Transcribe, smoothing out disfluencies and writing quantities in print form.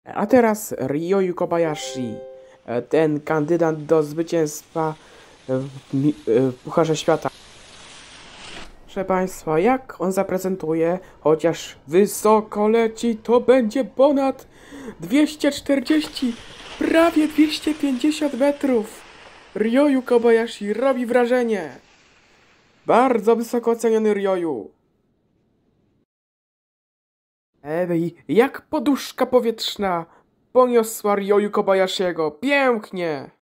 A teraz Ryoyu Kobayashi, ten kandydat do zwycięstwa w Pucharze Świata. Proszę Państwa, jak on zaprezentuje, chociaż wysoko leci, to będzie ponad 240, prawie 250 metrów. Ryoyu Kobayashi robi wrażenie. Bardzo wysoko oceniony Ryoyu. Jak poduszka powietrzna poniosła Ryoyu Kobayashiego. Pięknie!